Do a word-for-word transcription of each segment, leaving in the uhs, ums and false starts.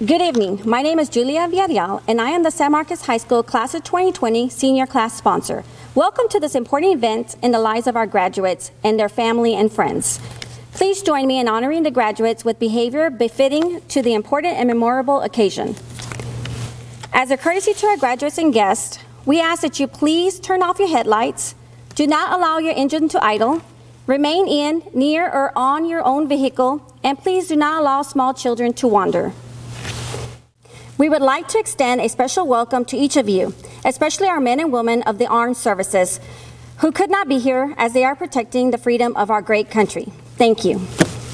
Good evening. My name is Julia Villarreal, and I am the San Marcos High School Class of twenty twenty Senior Class sponsor. Welcome to this important event in the lives of our graduates and their family and friends. Please join me in honoring the graduates with behavior befitting to the important and memorable occasion. As a courtesy to our graduates and guests, we ask that you please turn off your headlights, do not allow your engine to idle, remain in, near, or on your own vehicle, and please do not allow small children to wander. We would like to extend a special welcome to each of you, especially our men and women of the armed services, who could not be here as they are protecting the freedom of our great country. Thank you.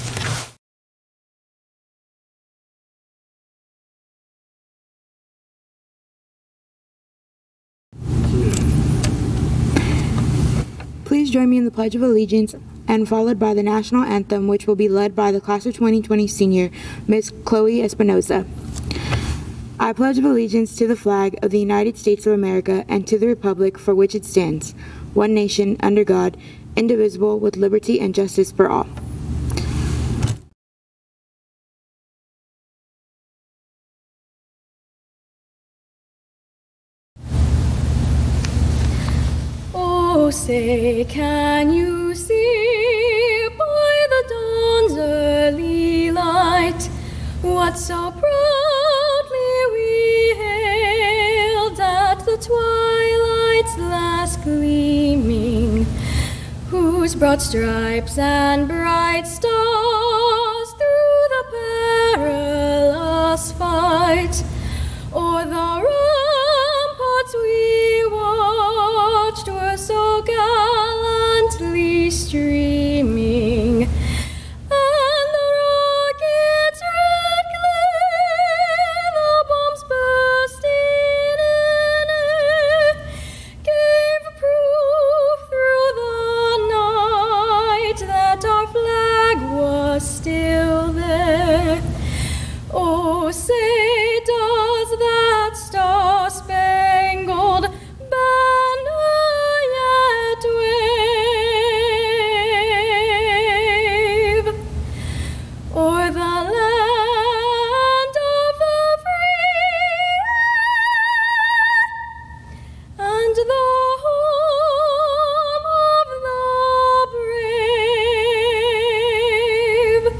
Please join me in the Pledge of Allegiance and followed by the National Anthem, which will be led by the Class of twenty twenty Senior, Miz Chloe Espinosa. I pledge allegiance to the flag of the United States of America and to the republic for which it stands, one nation, under God, indivisible, with liberty and justice for all. Oh, say, can you see by the dawn's early light what so proudly we hailed at the twilight's last gleaming, whose broad stripes and bright stars through the perilous fight o'er the ramparts we watched were so gallantly streaming, and the rockets' red glare, the bombs bursting in air, gave proof through the night that our flag was still there. Oh, say, does that star-spangled banner yet wave o'er the land of the free and the home of the brave?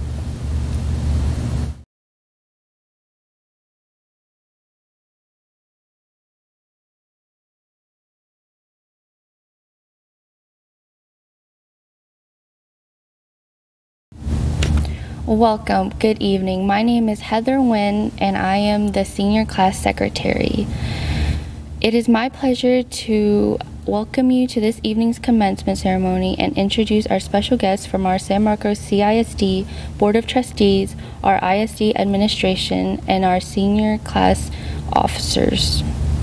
Welcome. Good evening. My name is Heather Nguyen, and I am the Senior Class Secretary. It is my pleasure to welcome you to this evening's commencement ceremony and introduce our special guests from our San Marcos C I S D Board of Trustees, our I S D administration, and our senior class officers.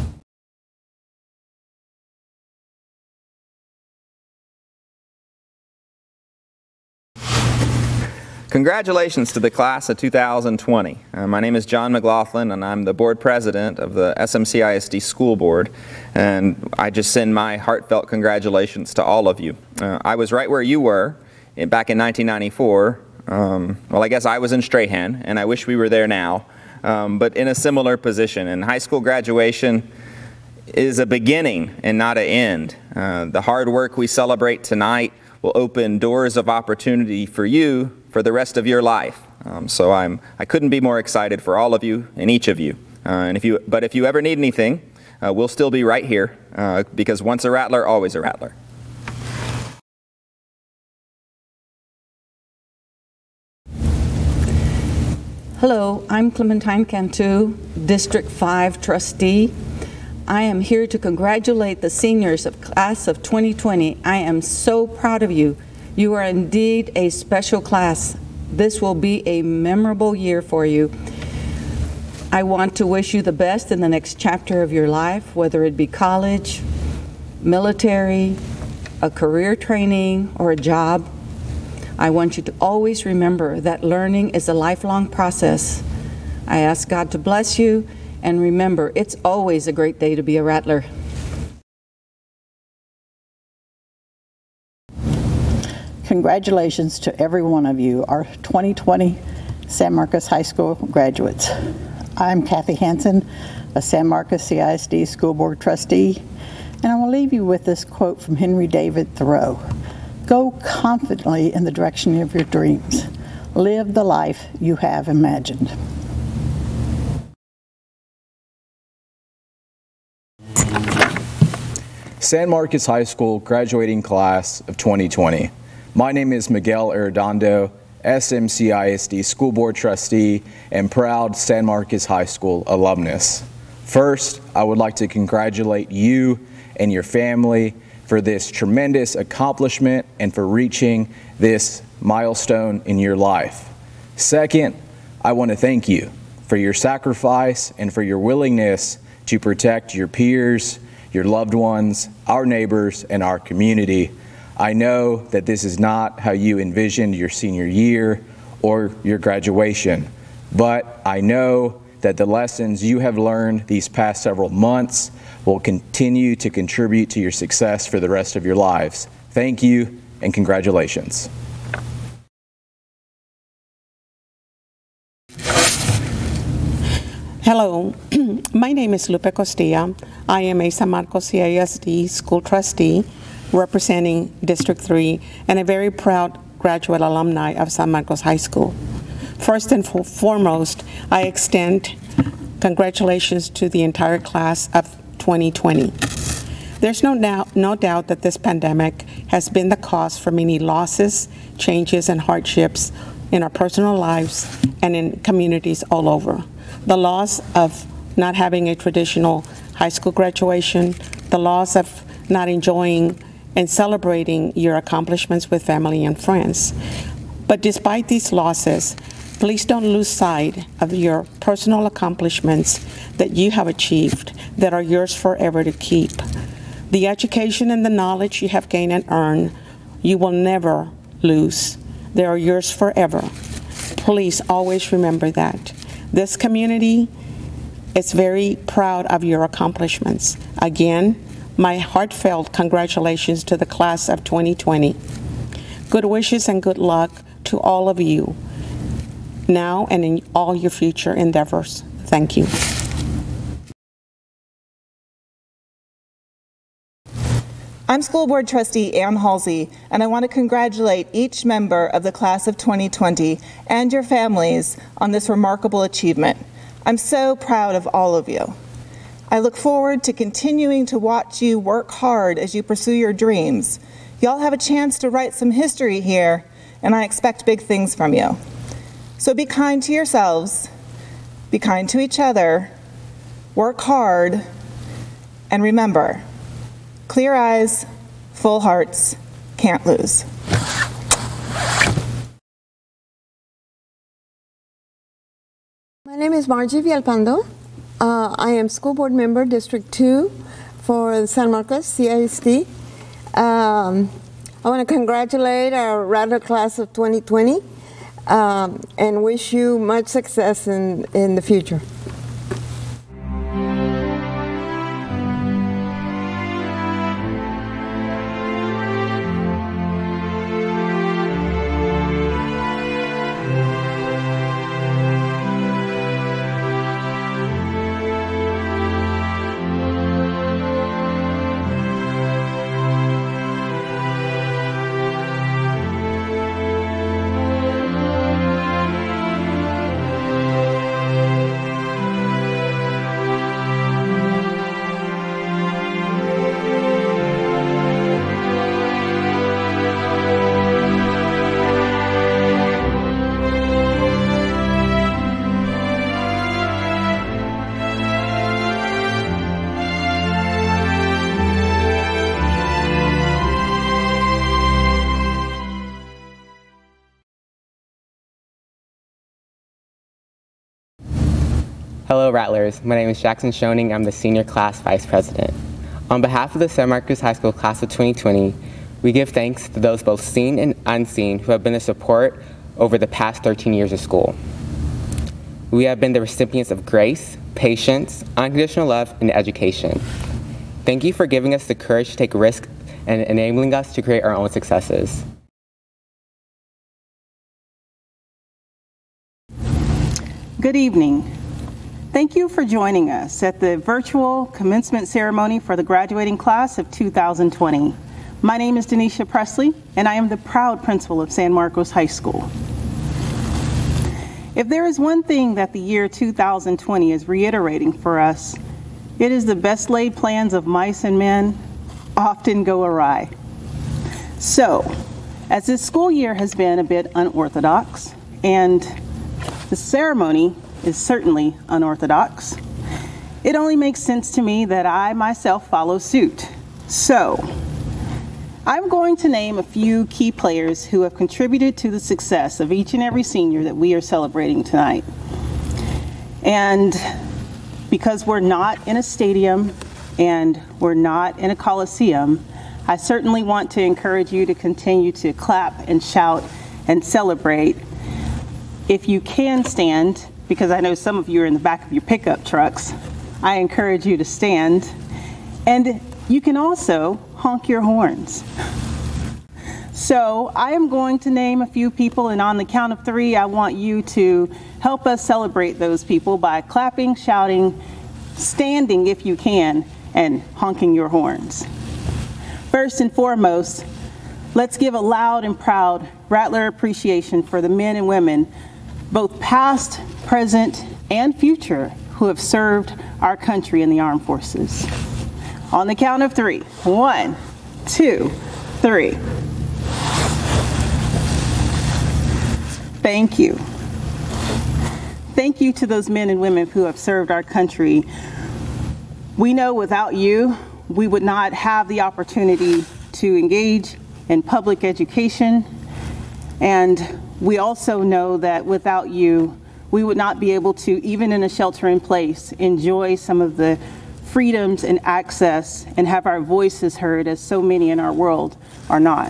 Congratulations to the class of two thousand twenty. Uh, my name is John McLaughlin, and I'm the board president of the S M C I S D School Board, and I just send my heartfelt congratulations to all of you. Uh, I was right where you were in, back in nineteen ninety-four. Um, well, I guess I was in Strahan, and I wish we were there now, um, but in a similar position. And high school graduation is a beginning and not an end. Uh, the hard work we celebrate tonight will open doors of opportunity for you for the rest of your life. Um, so I'm, I couldn't be more excited for all of you and each of you. Uh, and if you but if you ever need anything, uh, we'll still be right here, uh, because once a Rattler, always a Rattler. Hello, I'm Clementine Cantu, District five trustee. I am here to congratulate the seniors of class of twenty twenty. I am so proud of you. You are indeed a special class. This will be a memorable year for you. I want to wish you the best in the next chapter of your life, whether it be college, military, a career training, or a job. I want you to always remember that learning is a lifelong process. I ask God to bless you, and remember, it's always a great day to be a Rattler. Congratulations to every one of you. Our twenty twenty San Marcos High School graduates. I'm Kathy Hansen, a San Marcos C I S D School Board Trustee, and I will leave you with this quote from Henry David Thoreau. Go confidently in the direction of your dreams. Live the life you have imagined. San Marcos High School graduating class of twenty twenty. My name is Miguel Arredondo, S M C I S D School Board Trustee and proud San Marcos High School alumnus. First, I would like to congratulate you and your family for this tremendous accomplishment and for reaching this milestone in your life. Second, I want to thank you for your sacrifice and for your willingness to protect your peers, your loved ones, our neighbors, and our community. I know that this is not how you envisioned your senior year or your graduation, but I know that the lessons you have learned these past several months will continue to contribute to your success for the rest of your lives. Thank you and congratulations. Hello, my name is Lupe Costilla. I am a San Marcos C I S D school trustee representing District three and a very proud graduate alumni of San Marcos High School. First and foremost, I extend congratulations to the entire class of twenty twenty. There's no doubt, no doubt that this pandemic has been the cause for many losses, changes, and hardships in our personal lives and in communities all over. The loss of not having a traditional high school graduation, the loss of not enjoying and celebrating your accomplishments with family and friends. But despite these losses, please don't lose sight of your personal accomplishments that you have achieved that are yours forever to keep. The education and the knowledge you have gained and earned, you will never lose. They are yours forever. Please always remember that. This community is very proud of your accomplishments. Again, my heartfelt congratulations to the class of twenty twenty. Good wishes and good luck to all of you now and in all your future endeavors. Thank you. I'm School Board Trustee Ann Halsey, and I want to congratulate each member of the class of twenty twenty and your families on this remarkable achievement. I'm so proud of all of you. I look forward to continuing to watch you work hard as you pursue your dreams. Y'all have a chance to write some history here, and I expect big things from you. So be kind to yourselves, be kind to each other, work hard, and remember, clear eyes, full hearts, can't lose. My name is Margie Villalpando. Uh, I am school board member, District two for San Marcos C I S D. Um, I want to congratulate our Rattler class of twenty twenty um, and wish you much success in, in the future. Hello Rattlers, my name is Jackson Schoening. I'm the Senior Class Vice President. On behalf of the San Marcos High School Class of twenty twenty, we give thanks to those both seen and unseen who have been a support over the past thirteen years of school. We have been the recipients of grace, patience, unconditional love, and education. Thank you for giving us the courage to take risks and enabling us to create our own successes. Good evening. Thank you for joining us at the virtual commencement ceremony for the graduating class of two thousand twenty. My name is Denisha Presley, and I am the proud principal of San Marcos High School. If there is one thing that the year two thousand twenty is reiterating for us, it is the best laid plans of mice and men often go awry. So, as this school year has been a bit unorthodox, and the ceremony is certainly unorthodox, it only makes sense to me that I myself follow suit. So, I'm going to name a few key players who have contributed to the success of each and every senior that we are celebrating tonight. And because we're not in a stadium and we're not in a coliseum, I certainly want to encourage you to continue to clap and shout and celebrate. If you can stand, because I know some of you are in the back of your pickup trucks, I encourage you to stand. And you can also honk your horns. So I am going to name a few people, and on the count of three, I want you to help us celebrate those people by clapping, shouting, standing if you can, and honking your horns. First and foremost, let's give a loud and proud Rattler appreciation for the men and women, both past, present, and future, who have served our country in the armed forces. On the count of three. One, two, three. Thank you. Thank you to those men and women who have served our country. We know without you, we would not have the opportunity to engage in public education. And we also know that without you, we would not be able to, even in a shelter in place, enjoy some of the freedoms and access and have our voices heard, as so many in our world are not.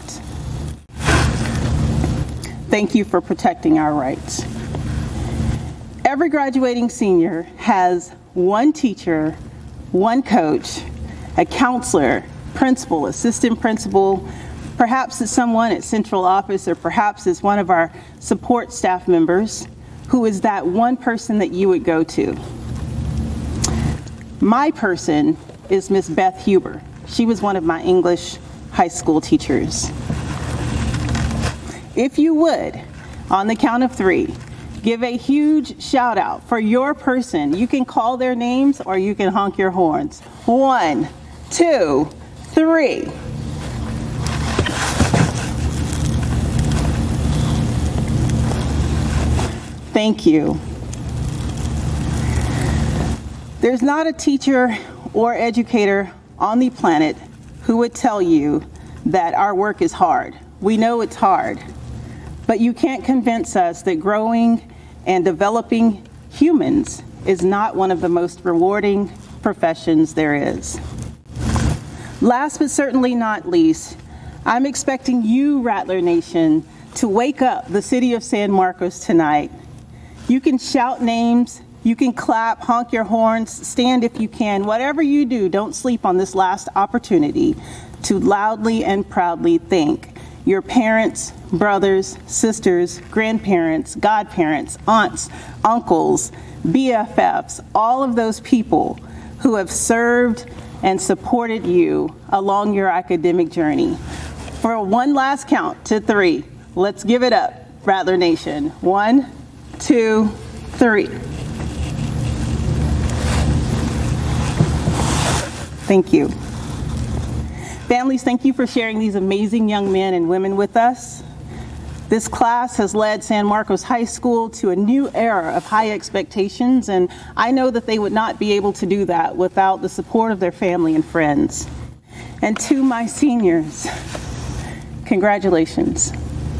Thank you for protecting our rights. Every graduating senior has one teacher, one coach, a counselor, principal, assistant principal, perhaps it's someone at central office, or perhaps it's one of our support staff members, who is that one person that you would go to. My person is Miss Beth Huber. She was one of my English high school teachers. If you would, on the count of three, give a huge shout out for your person. You can call their names or you can honk your horns. One, two, three. Thank you. There's not a teacher or educator on the planet who would tell you that our work is hard. We know it's hard, but you can't convince us that growing and developing humans is not one of the most rewarding professions there is. Last but certainly not least, I'm expecting you, Rattler Nation, to wake up the city of San Marcos tonight. You can shout names, you can clap, honk your horns, stand if you can. Whatever you do, don't sleep on this last opportunity to loudly and proudly thank your parents, brothers, sisters, grandparents, godparents, aunts, uncles, B F Fs, all of those people who have served and supported you along your academic journey. For one last count to three, let's give it up, Rattler Nation. One, two, three. Thank you. Families, thank you for sharing these amazing young men and women with us. This class has led San Marcos High School to a new era of high expectations, and I know that they would not be able to do that without the support of their family and friends. And to my seniors, congratulations.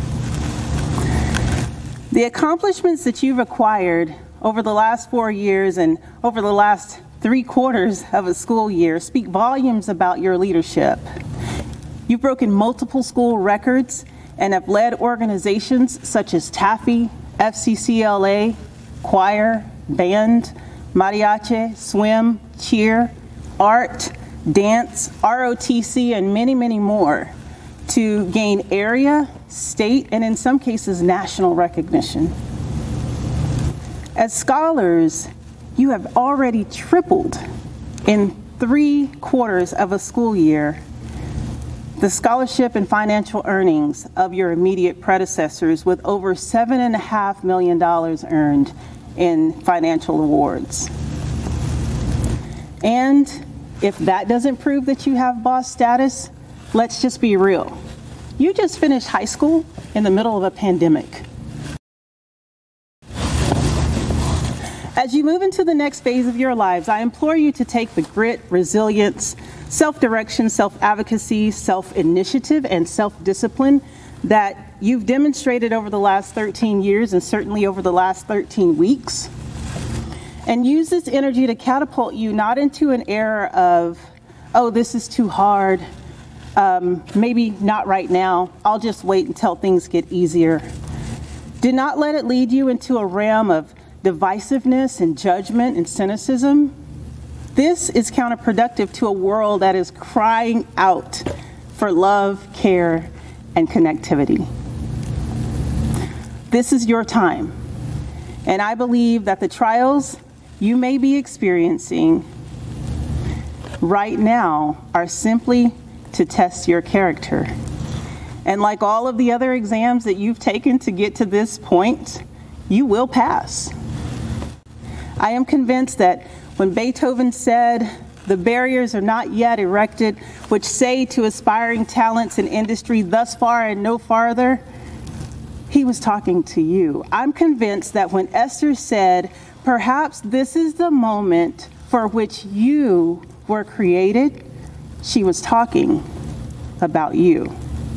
The accomplishments that you've acquired over the last four years and over the last three quarters of a school year speak volumes about your leadership. You've broken multiple school records and have led organizations such as Taffy, F C C L A, choir, band, mariachi, swim, cheer, art, dance, R O T C, and many, many more to gain area, state, and in some cases, national recognition. As scholars, you have already tripled in three quarters of a school year the scholarship and financial earnings of your immediate predecessors, with over seven and a half million dollars earned in financial awards. And if that doesn't prove that you have boss status, let's just be real. You just finished high school in the middle of a pandemic. As you move into the next phase of your lives, I implore you to take the grit, resilience, self-direction, self-advocacy, self-initiative, and self-discipline that you've demonstrated over the last thirteen years and certainly over the last thirteen weeks, and use this energy to catapult you not into an era of, oh, this is too hard, um, maybe not right now, I'll just wait until things get easier. Do not let it lead you into a realm of divisiveness and judgment and cynicism. This is counterproductive to a world that is crying out for love, care, and connectivity. This is your time, and I believe that the trials you may be experiencing right now are simply to test your character. And like all of the other exams that you've taken to get to this point, you will pass. I am convinced that when Beethoven said, "The barriers are not yet erected, which say to aspiring talents in industry, thus far and no farther," he was talking to you. I'm convinced that when Esther said, "Perhaps this is the moment for which you were created," she was talking about you.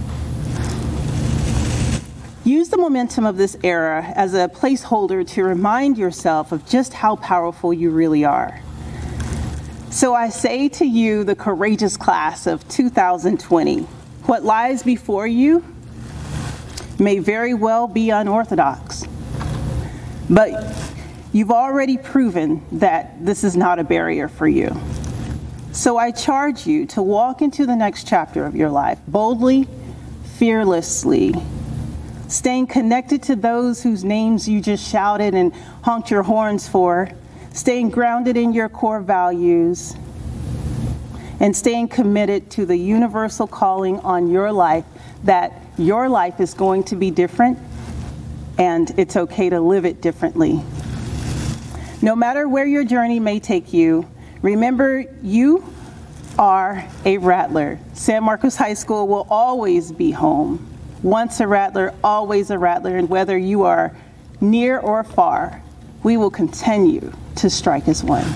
Use the momentum of this era as a placeholder to remind yourself of just how powerful you really are. So I say to you, the courageous class of two thousand twenty, what lies before you may very well be unorthodox, but you've already proven that this is not a barrier for you. So I charge you to walk into the next chapter of your life boldly, fearlessly, staying connected to those whose names you just shouted and honked your horns for, staying grounded in your core values, and staying committed to the universal calling on your life that your life is going to be different and it's okay to live it differently. No matter where your journey may take you, remember you are a Rattler. San Marcos High School will always be home. Once a Rattler, always a Rattler, and whether you are near or far, we will continue to strike as one.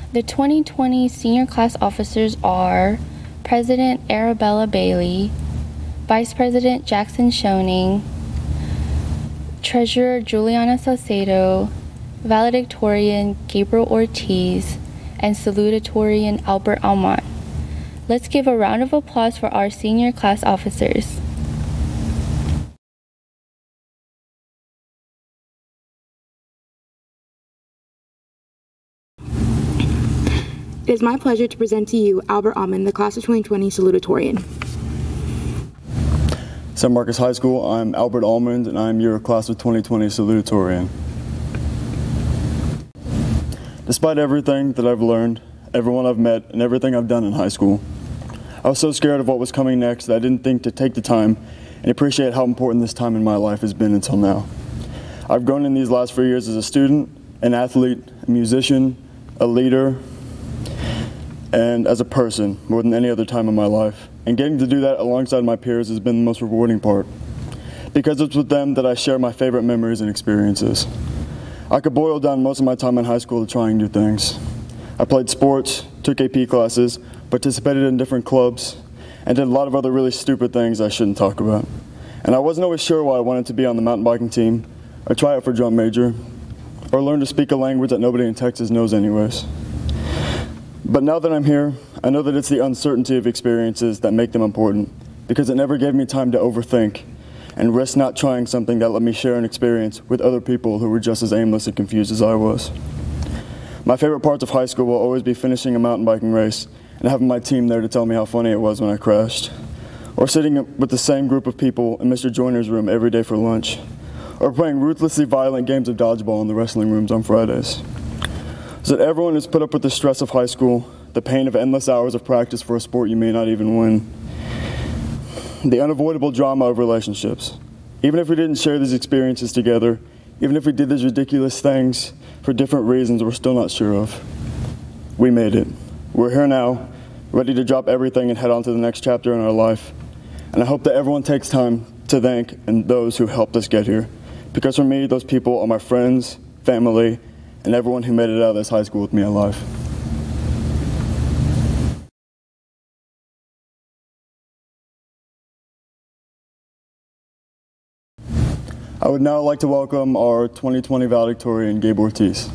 The twenty twenty senior class officers are President Arabella Bailey, Vice President Jackson Schoening, Treasurer Juliana Salcedo, Valedictorian Gabriel Ortiz, and Salutatorian Albert Almont. Let's give a round of applause for our senior class officers. It is my pleasure to present to you Albert Almond, the class of twenty twenty salutatorian. San Marcos High School, I'm Albert Almond, and I'm your class of twenty twenty salutatorian. Despite everything that I've learned, everyone I've met, and everything I've done in high school, I was so scared of what was coming next that I didn't think to take the time and appreciate how important this time in my life has been until now. I've grown in these last four years as a student, an athlete, a musician, a leader, and as a person more than any other time in my life. And getting to do that alongside my peers has been the most rewarding part, because it's with them that I share my favorite memories and experiences. I could boil down most of my time in high school to trying new things. I played sports, took A P classes, participated in different clubs, and did a lot of other really stupid things I shouldn't talk about. And I wasn't always sure why I wanted to be on the mountain biking team, or try out for drum major, or learn to speak a language that nobody in Texas knows anyways. But now that I'm here, I know that it's the uncertainty of experiences that make them important, because it never gave me time to overthink and risk not trying something that let me share an experience with other people who were just as aimless and confused as I was. My favorite parts of high school will always be finishing a mountain biking race and having my team there to tell me how funny it was when I crashed, or sitting with the same group of people in Mister Joyner's room every day for lunch, or playing ruthlessly violent games of dodgeball in the wrestling rooms on Fridays. So that everyone who's put up with the stress of high school, the pain of endless hours of practice for a sport you may not even win, the unavoidable drama of relationships. Even if we didn't share these experiences together, even if we did these ridiculous things for different reasons we're still not sure of, we made it. We're here now, ready to drop everything and head on to the next chapter in our life. And I hope that everyone takes time to thank and those who helped us get here. Because for me, those people are my friends, family, and everyone who made it out of this high school with me alive. I would now like to welcome our twenty twenty valedictorian, Gabe Ortiz.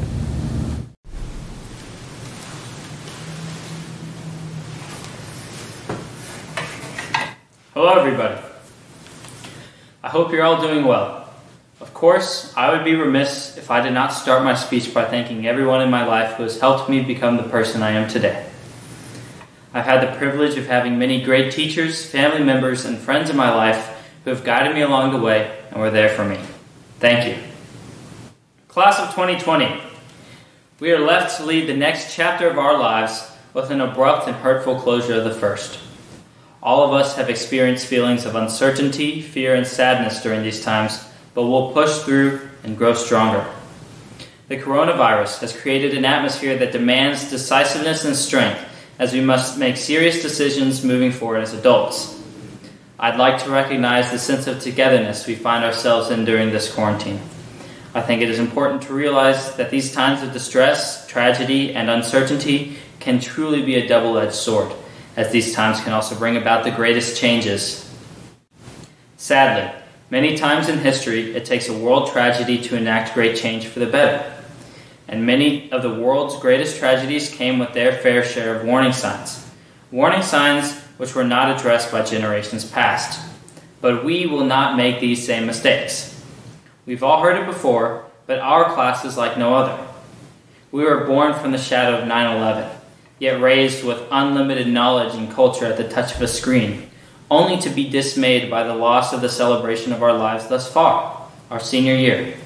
Hello everybody. I hope you're all doing well. Of course, I would be remiss if I did not start my speech by thanking everyone in my life who has helped me become the person I am today. I've had the privilege of having many great teachers, family members, and friends in my life who have guided me along the way and were there for me. Thank you. Class of twenty twenty, we are left to lead the next chapter of our lives with an abrupt and hurtful closure of the first. All of us have experienced feelings of uncertainty, fear, and sadness during these times, but we'll push through and grow stronger. The coronavirus has created an atmosphere that demands decisiveness and strength as we must make serious decisions moving forward as adults. I'd like to recognize the sense of togetherness we find ourselves in during this quarantine. I think it is important to realize that these times of distress, tragedy, and uncertainty can truly be a double-edged sword, as these times can also bring about the greatest changes. Sadly, many times in history, it takes a world tragedy to enact great change for the better. And many of the world's greatest tragedies came with their fair share of warning signs. Warning signs which were not addressed by generations past. But we will not make these same mistakes. We've all heard it before, but our class is like no other. We were born from the shadow of nine eleven, yet raised with unlimited knowledge and culture at the touch of a screen, only to be dismayed by the loss of the celebration of our lives thus far, our senior year.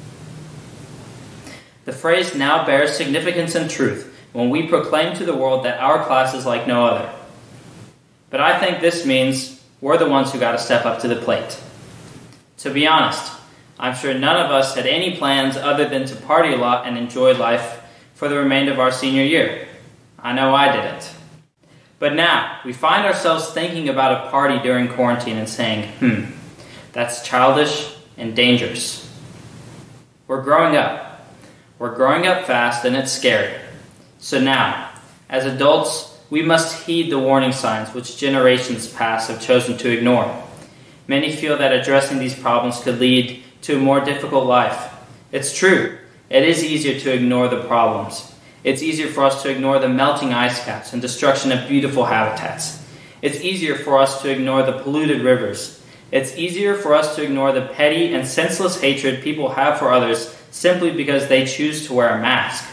The phrase now bears significance and truth when we proclaim to the world that our class is like no other. But I think this means we're the ones who got to step up to the plate. To be honest, I'm sure none of us had any plans other than to party a lot and enjoy life for the remainder of our senior year. I know I didn't. But now, we find ourselves thinking about a party during quarantine and saying, hmm, that's childish and dangerous. We're growing up. We're growing up fast and it's scary. So now, as adults, we must heed the warning signs which generations past have chosen to ignore. Many feel that addressing these problems could lead to a more difficult life. It's true. It is easier to ignore the problems. It's easier for us to ignore the melting ice caps and destruction of beautiful habitats. It's easier for us to ignore the polluted rivers. It's easier for us to ignore the petty and senseless hatred people have for others simply because they choose to wear a mask.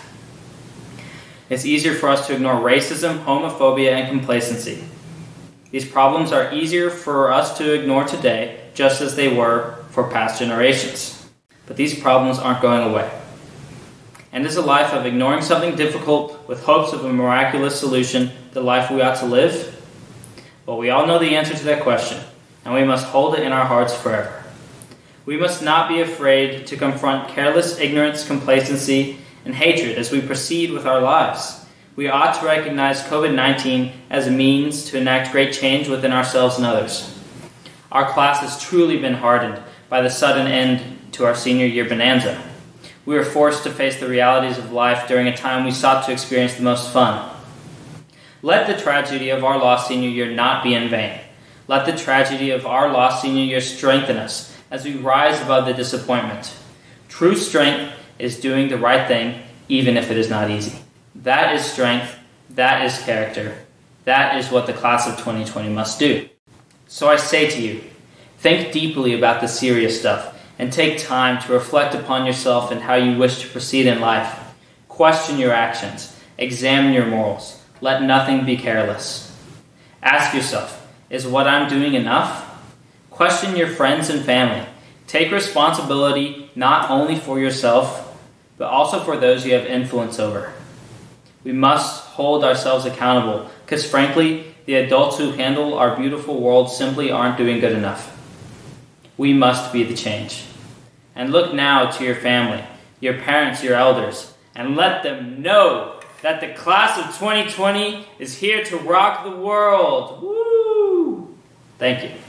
It's easier for us to ignore racism, homophobia, and complacency. These problems are easier for us to ignore today, just as they were for past generations. But these problems aren't going away. And is a life of ignoring something difficult with hopes of a miraculous solution the life we ought to live? Well, we all know the answer to that question, and we must hold it in our hearts forever. We must not be afraid to confront careless ignorance, complacency, and hatred as we proceed with our lives. We ought to recognize COVID nineteen as a means to enact great change within ourselves and others. Our class has truly been hardened by the sudden end to our senior year bonanza. We were forced to face the realities of life during a time we sought to experience the most fun. Let the tragedy of our lost senior year not be in vain. Let the tragedy of our lost senior year strengthen us as we rise above the disappointment. True strength is doing the right thing, even if it is not easy. That is strength. That is character. That is what the class of twenty twenty must do. So I say to you, think deeply about the serious stuff and take time to reflect upon yourself and how you wish to proceed in life. Question your actions. Examine your morals. Let nothing be careless. Ask yourself, is what I'm doing enough? Question your friends and family. Take responsibility not only for yourself, but also for those you have influence over. We must hold ourselves accountable, because frankly, the adults who handle our beautiful world simply aren't doing good enough. We must be the change. And look now to your family, your parents, your elders, and let them know that the class of twenty twenty is here to rock the world. Woo! Thank you.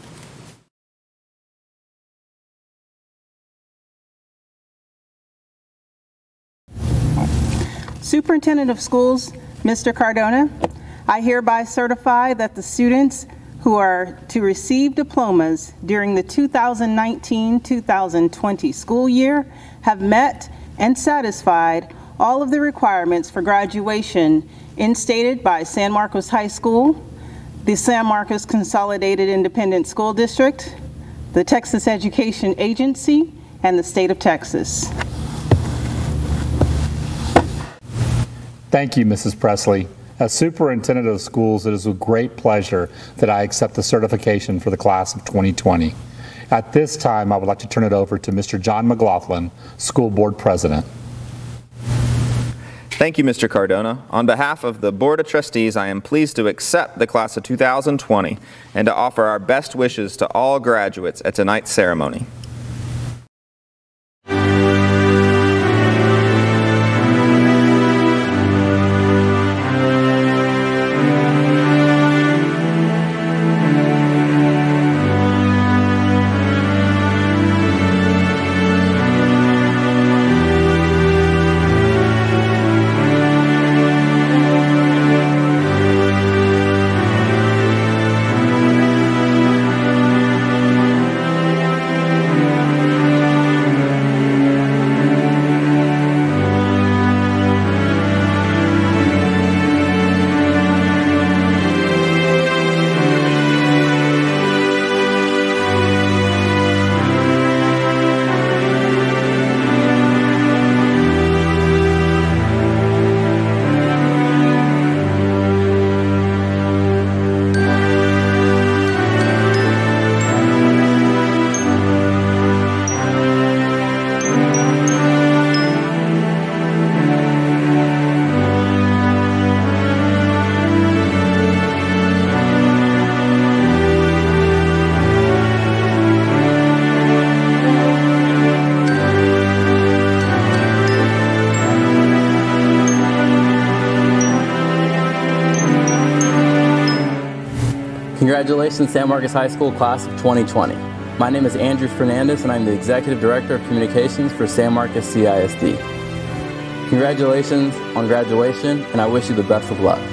Superintendent of Schools, Mister Cardona, I hereby certify that the students who are to receive diplomas during the two thousand nineteen two thousand twenty school year have met and satisfied all of the requirements for graduation instated by San Marcos High School, the San Marcos Consolidated Independent School District, the Texas Education Agency, and the state of Texas. Thank you, Missus Presley. As Superintendent of Schools, it is with great pleasure that I accept the certification for the class of twenty twenty. At this time, I would like to turn it over to Mister John McLaughlin, School Board President. Thank you, Mister Cardona. On behalf of the Board of Trustees, I am pleased to accept the class of two thousand twenty and to offer our best wishes to all graduates at tonight's ceremony. Congratulations, San Marcos High School Class of twenty twenty. My name is Andrew Fernandez, and I'm the Executive Director of Communications for San Marcos C I S D. Congratulations on graduation, and I wish you the best of luck.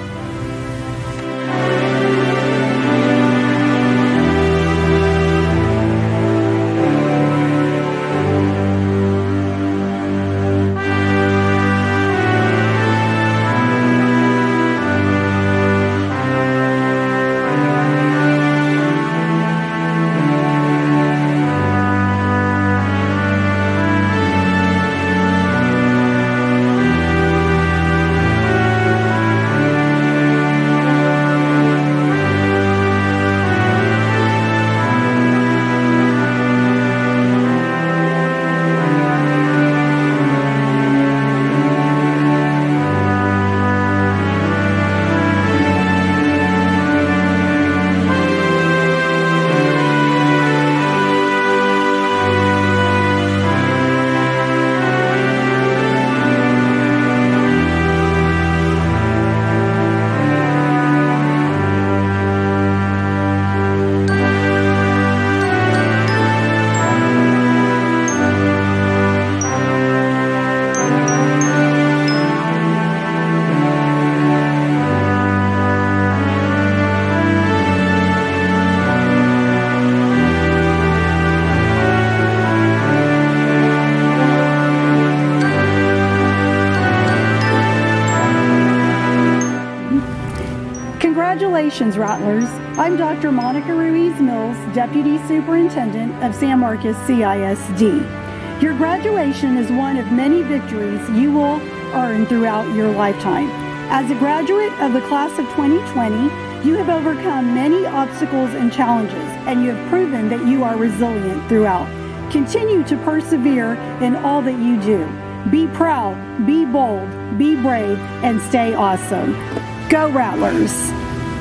Congratulations, Rattlers. I'm Doctor Monica Ruiz-Mills, Deputy Superintendent of San Marcos C I S D. Your graduation is one of many victories you will earn throughout your lifetime. As a graduate of the class of twenty twenty, you have overcome many obstacles and challenges, and you have proven that you are resilient throughout. Continue to persevere in all that you do. Be proud, be bold, be brave, and stay awesome. Go Rattlers!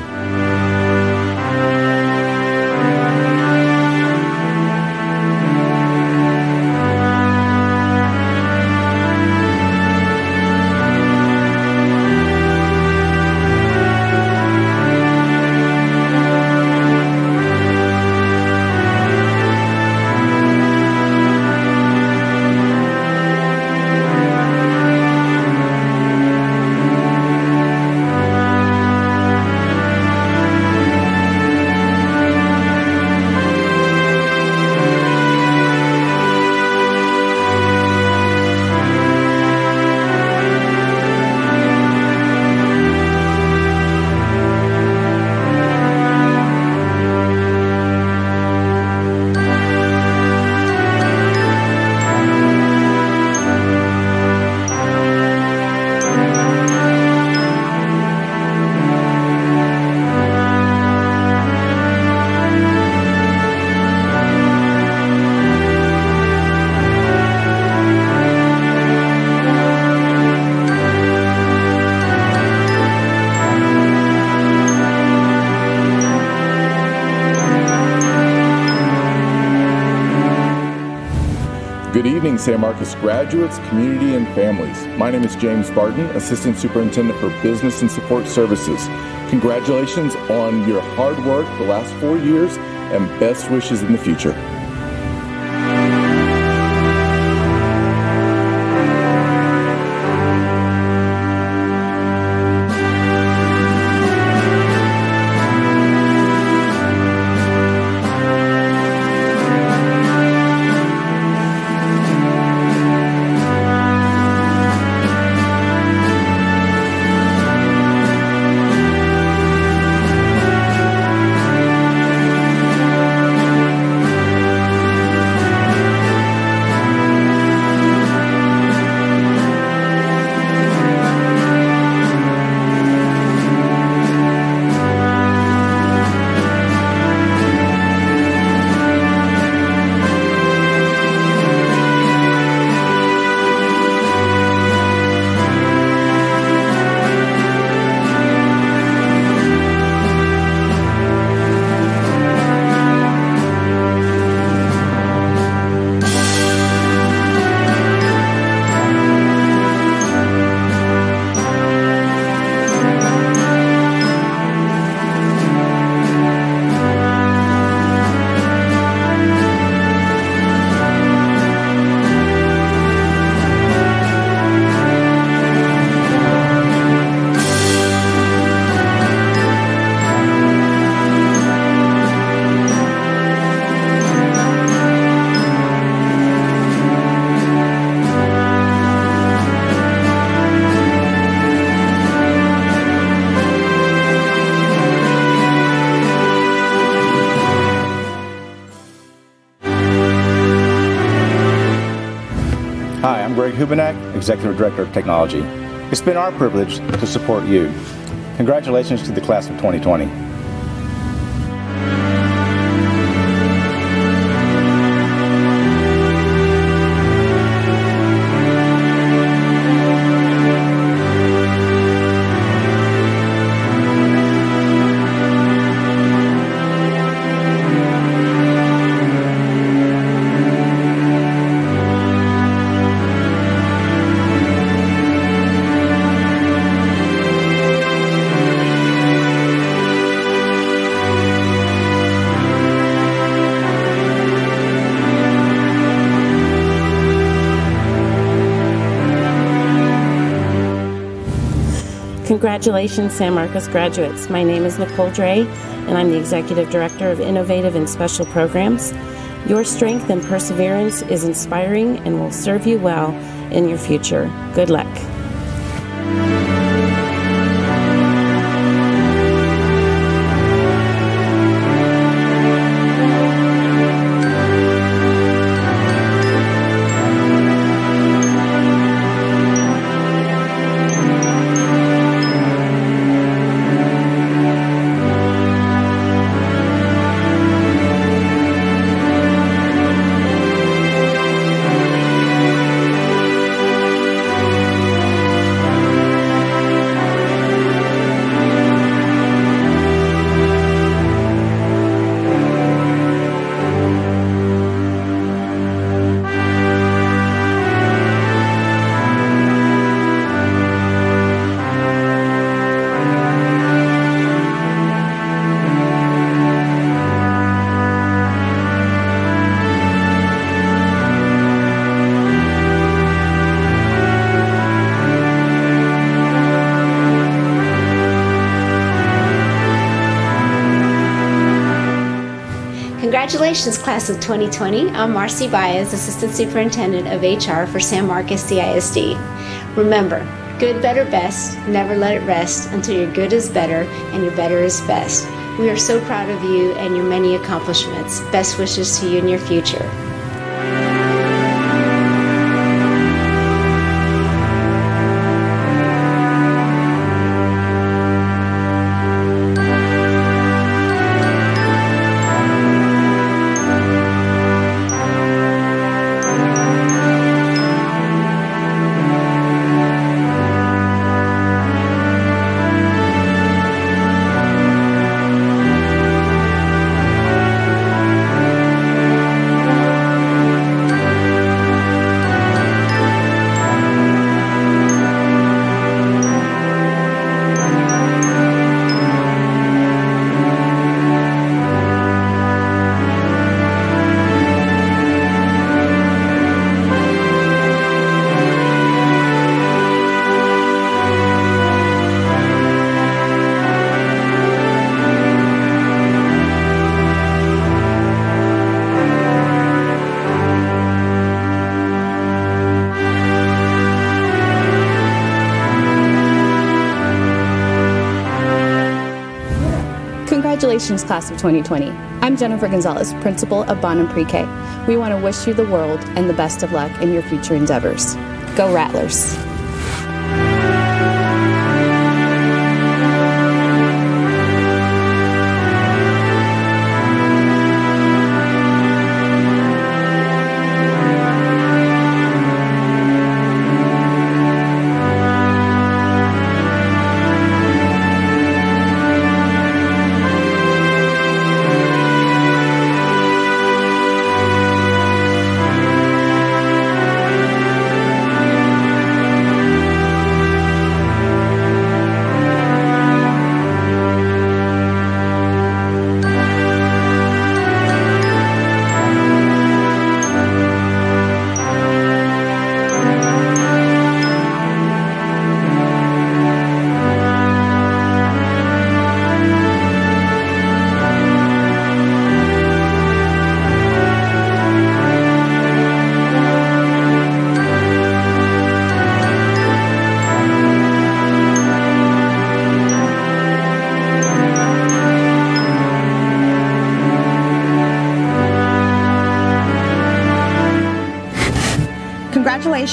Good evening, San Marcos graduates, community, and families. My name is James Barton, Assistant Superintendent for Business and Support Services. Congratulations on your hard work the last four years and best wishes in the future. Greg Hubenak, Executive Director of Technology. It's been our privilege to support you. Congratulations to the class of twenty twenty. Congratulations, San Marcos graduates. My name is Nicole Dre, and I'm the Executive Director of Innovative and Special Programs. Your strength and perseverance is inspiring and will serve you well in your future. Good luck. Congratulations, class of twenty twenty. I'm Marcy Baez, Assistant Superintendent of H R for San Marcos C I S D. Remember, good, better, best. Never let it rest until your good is better and your better is best. We are so proud of you and your many accomplishments. Best wishes to you in your future. Congratulations, class of twenty twenty. I'm Jennifer Gonzalez, principal of Bonham Pre-K. We want to wish you the world and the best of luck in your future endeavors. Go Rattlers!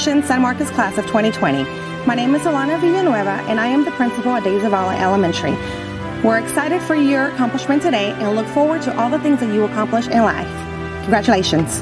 Congratulations, San Marcos class of twenty twenty. My name is Alana Villanueva, and I am the principal at De Zavala Elementary. We're excited for your accomplishment today and look forward to all the things that you accomplish in life. Congratulations.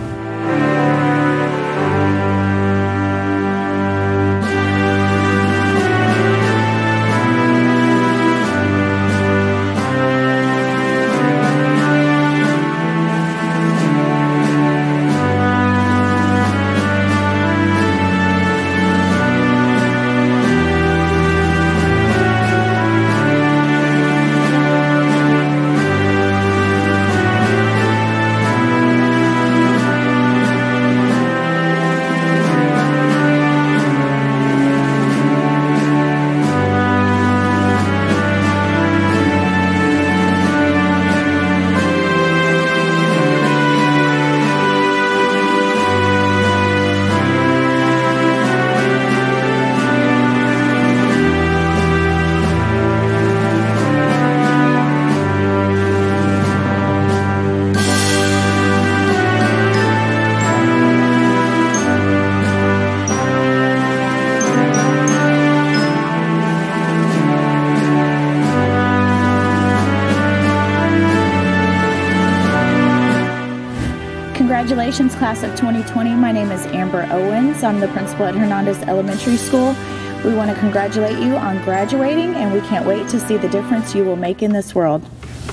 Congratulations, class of twenty twenty. My name is Amber Owens. I'm the principal at Hernandez Elementary School. We want to congratulate you on graduating, and we can't wait to see the difference you will make in this world.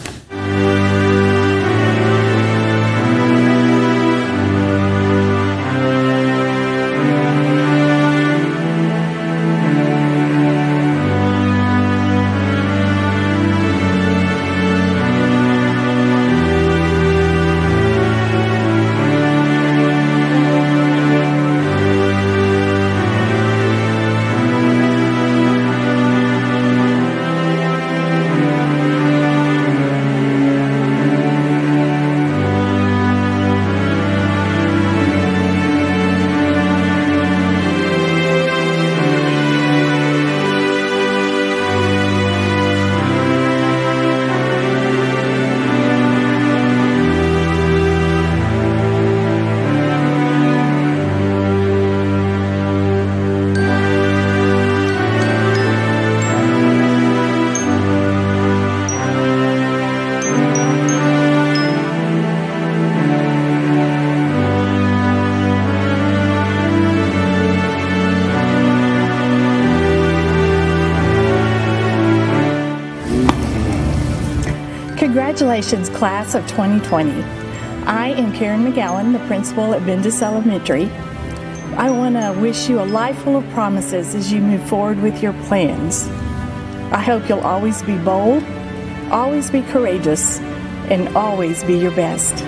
Congratulations, class of twenty twenty. I am Karen McGowan, the principal at Bendis Elementary. I want to wish you a life full of promises as you move forward with your plans. I hope you'll always be bold, always be courageous, and always be your best.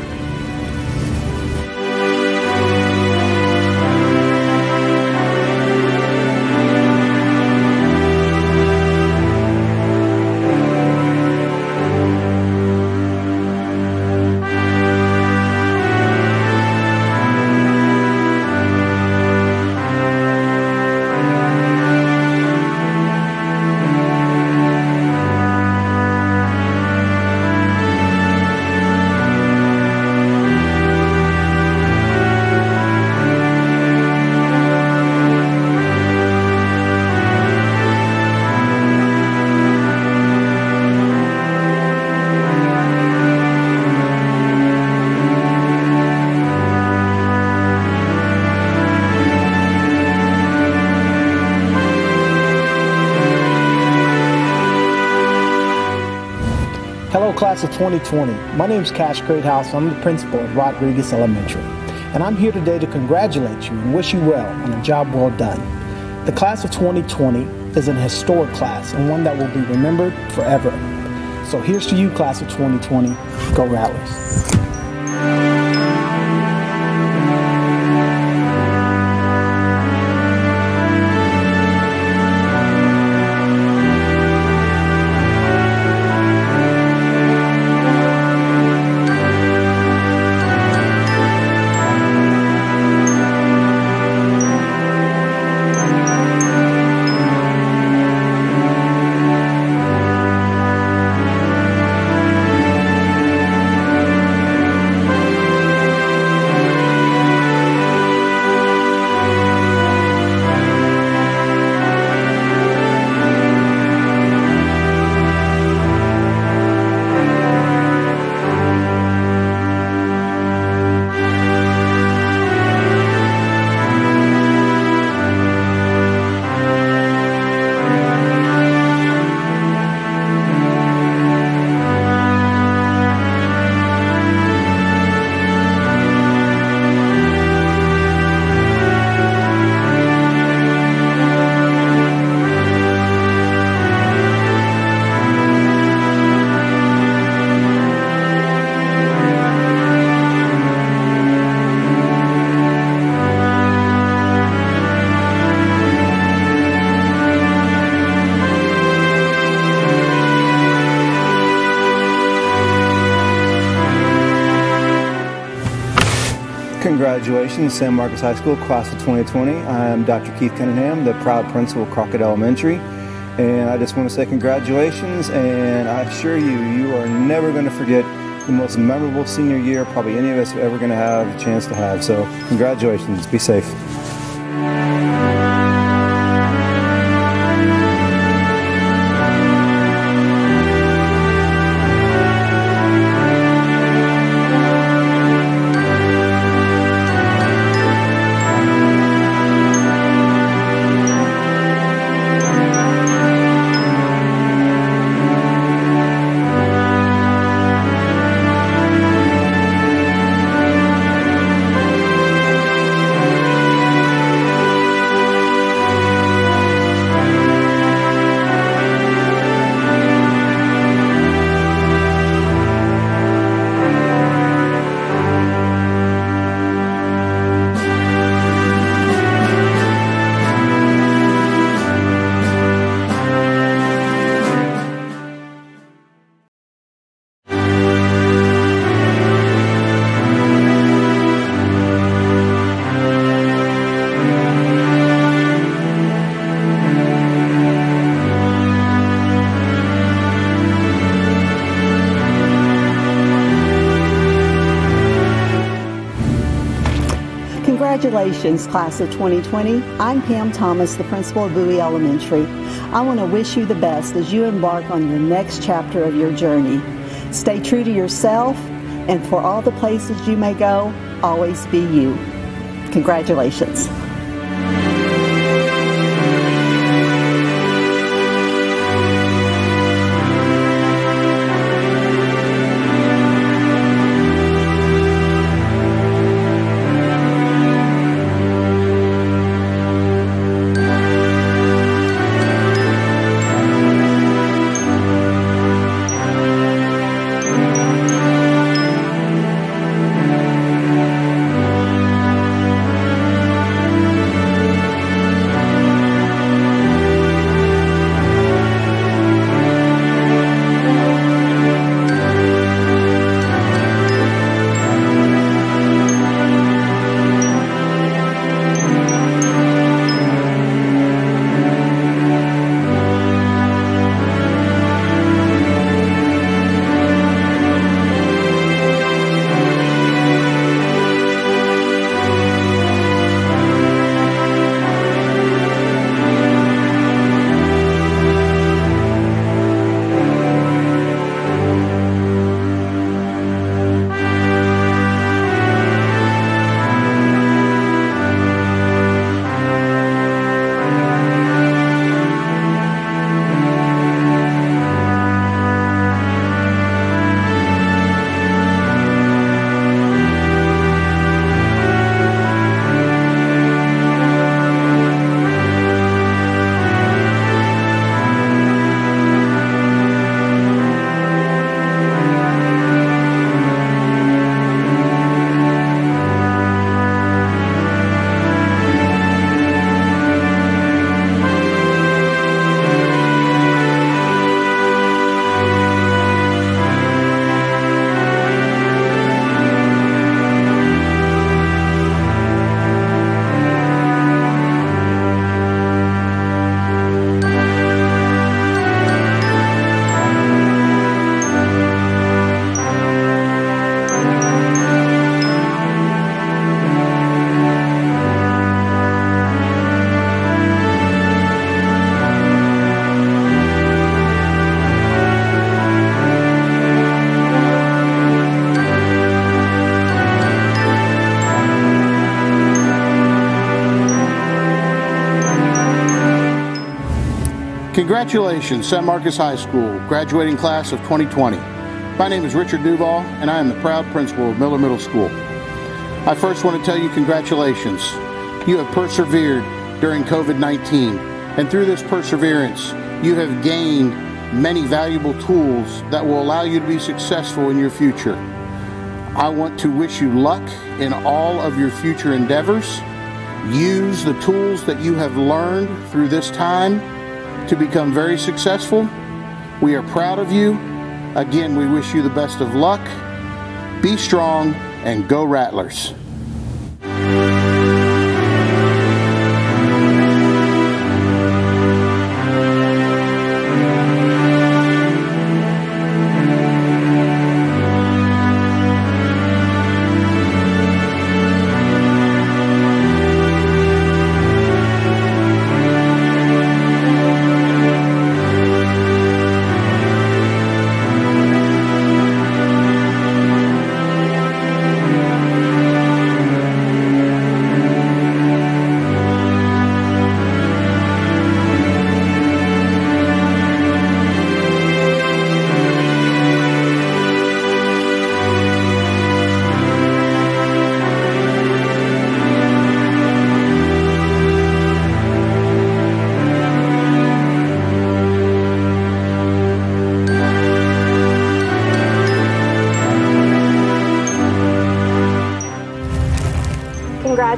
Hello, class of twenty twenty. My name is Cash Greathouse. I'm the principal at Rodriguez Elementary, and I'm here today to congratulate you and wish you well on a job well done. The class of twenty twenty is an historic class and one that will be remembered forever. So here's to you, class of twenty twenty. Go Rattlers. graduation, San Marcos High School, class of twenty twenty. I am Doctor Keith Cunningham, the proud principal of Crockett Elementary. And I just want to say congratulations, and I assure you, you are never going to forget the most memorable senior year probably any of us are ever going to have a chance to have. So congratulations. Be safe. Congratulations, class of twenty twenty. I'm Pam Thomas, the principal of Bowie Elementary. I want to wish you the best as you embark on your next chapter of your journey. Stay true to yourself, and for all the places you may go, always be you. Congratulations. Congratulations, San Marcos High School, graduating class of twenty twenty. My name is Richard Duval, and I am the proud principal of Miller Middle School. I first want to tell you congratulations. You have persevered during COVID nineteen, and through this perseverance, you have gained many valuable tools that will allow you to be successful in your future. I want to wish you luck in all of your future endeavors. Use the tools that you have learned through this time to become very successful. We are proud of you. Again, we wish you the best of luck. Be strong and go Rattlers.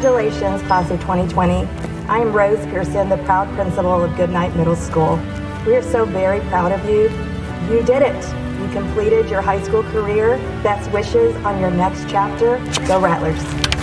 Congratulations, class of twenty twenty. I am Rose Pearson, the proud principal of Goodnight Middle School. We are so very proud of you. You did it. You completed your high school career. Best wishes on your next chapter. Go Rattlers.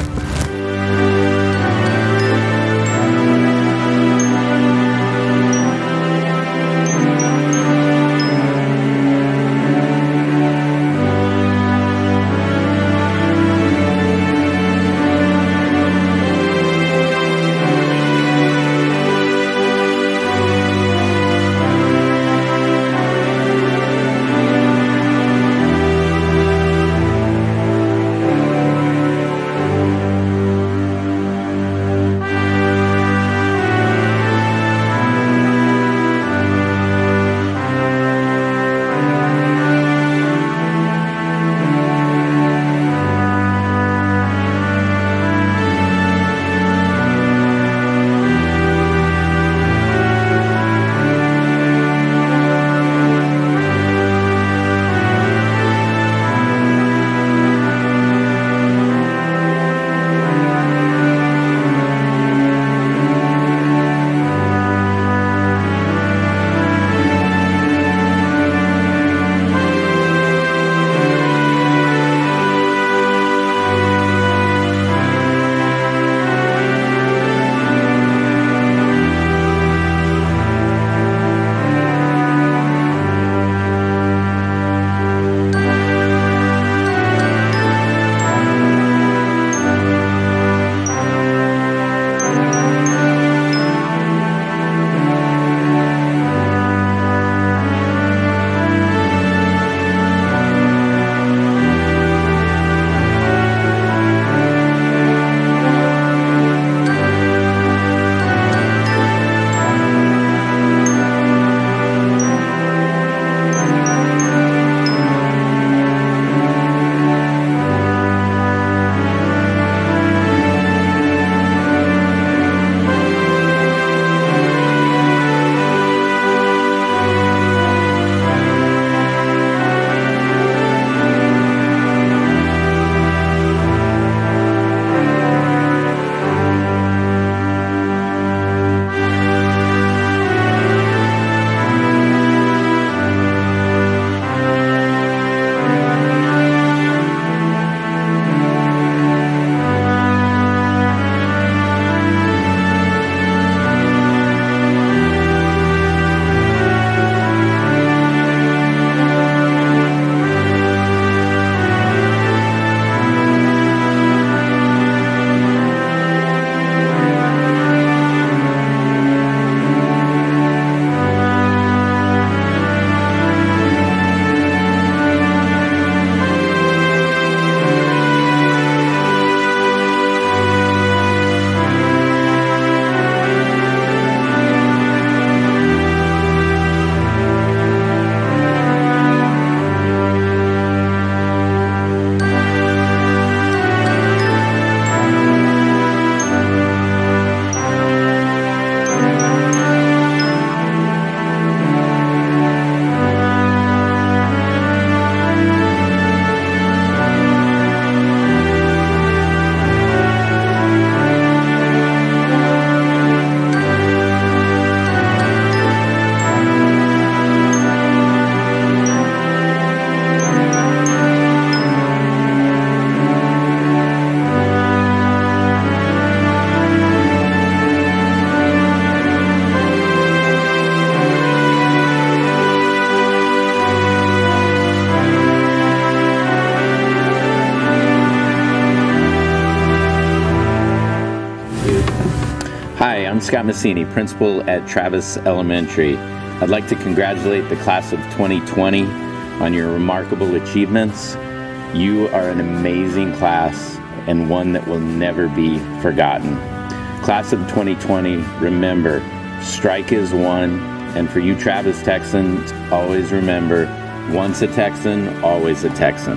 Hi, I'm Scott Massini, principal at Travis Elementary. I'd like to congratulate the class of twenty twenty on your remarkable achievements. You are an amazing class and one that will never be forgotten. Class of twenty twenty, remember, strike is one, and for you Travis Texans, always remember, once a Texan, always a Texan.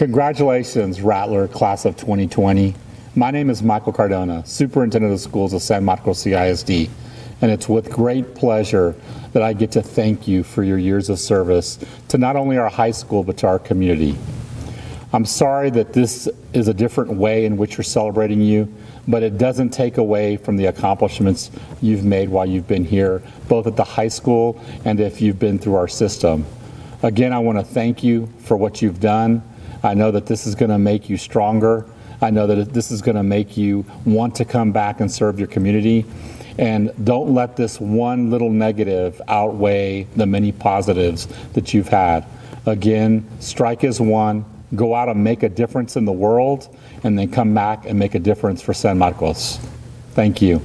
Congratulations, Rattler, class of twenty twenty. My name is Michael Cardona, Superintendent of Schools of San Marcos C I S D, and it's with great pleasure that I get to thank you for your years of service to not only our high school, but to our community. I'm sorry that this is a different way in which we're celebrating you, but it doesn't take away from the accomplishments you've made while you've been here, both at the high school and if you've been through our system. Again, I want to thank you for what you've done. I know that this is going to make you stronger. I know that this is going to make you want to come back and serve your community. And don't let this one little negative outweigh the many positives that you've had. Again, strike as one, go out and make a difference in the world, and then come back and make a difference for San Marcos. Thank you.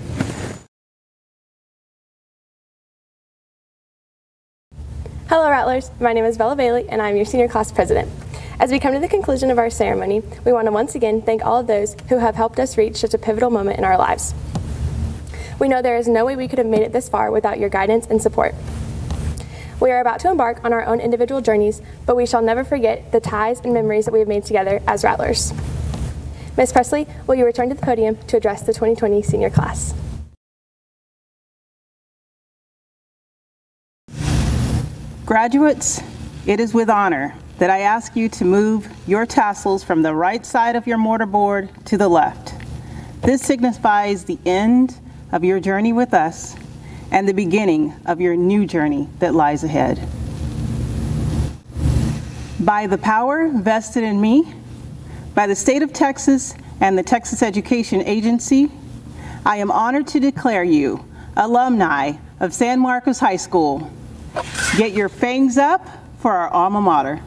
Hello Rattlers, my name is Bella Bailey and I'm your senior class president. As we come to the conclusion of our ceremony, we want to once again thank all of those who have helped us reach such a pivotal moment in our lives. We know there is no way we could have made it this far without your guidance and support. We are about to embark on our own individual journeys, but we shall never forget the ties and memories that we have made together as Rattlers. Miz Presley, will you return to the podium to address the twenty twenty senior class? Graduates, it is with honor that I ask you to move your tassels from the right side of your mortarboard to the left. This signifies the end of your journey with us and the beginning of your new journey that lies ahead. By the power vested in me, by the state of Texas and the Texas Education Agency, I am honored to declare you alumni of San Marcos High School. Get your fangs up for our alma mater.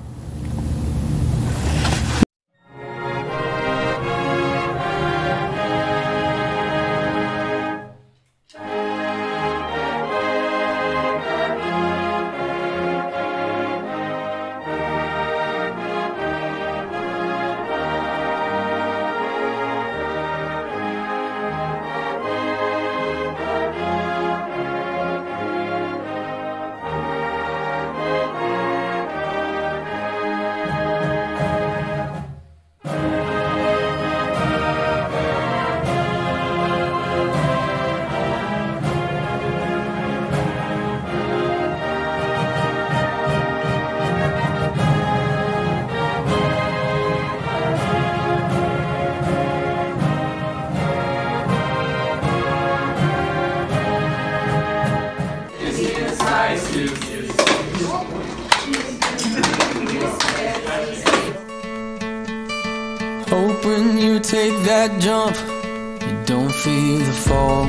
Hope when you take that jump, you don't feel the fall.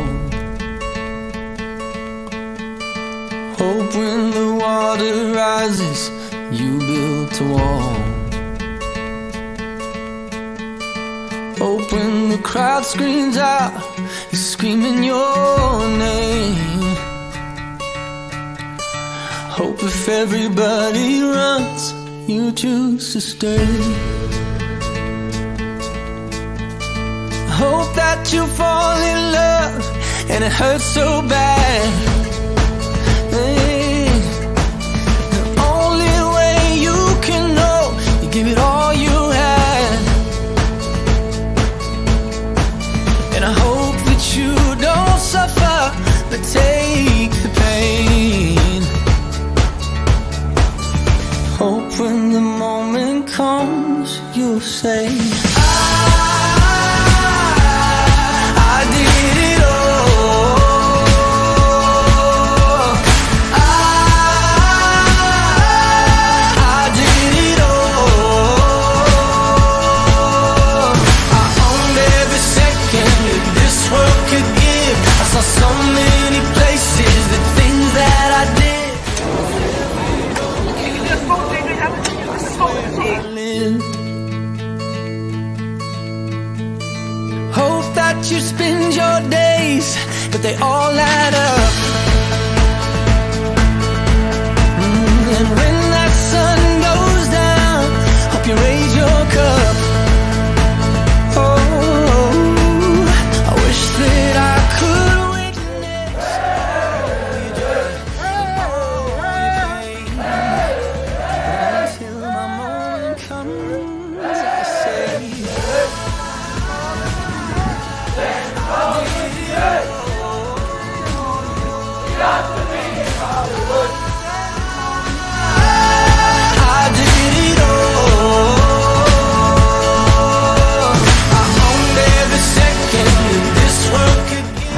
Hope when the water rises, you built a wall. Hope when the crowd screams out, you're screaming your name. Hope if everybody runs, you choose to stay. Hope that you fall in love and it hurts so bad. Hey, the only way you can know, you give it all you had. And I hope that you don't suffer, but take the pain. Hope when the moment comes, you'll say, hope that you spend your days, but they all add up. Mm, and when that sun goes down, hope you raise your cup. Oh, I wish that I could witness until my moment comes. as I say. I did it all. I owned every second this world could give.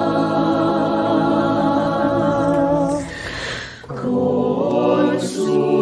Con su